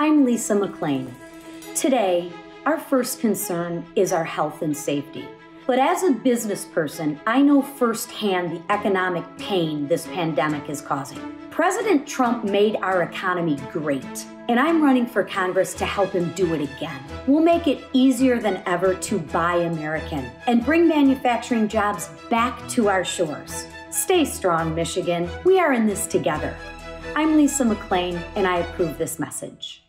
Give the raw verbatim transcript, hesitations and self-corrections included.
I'm Lisa McClain. Today, our first concern is our health and safety. But as a business person, I know firsthand the economic pain this pandemic is causing. President Trump made our economy great, and I'm running for Congress to help him do it again. We'll make it easier than ever to buy American and bring manufacturing jobs back to our shores. Stay strong, Michigan. We are in this together. I'm Lisa McClain, and I approve this message.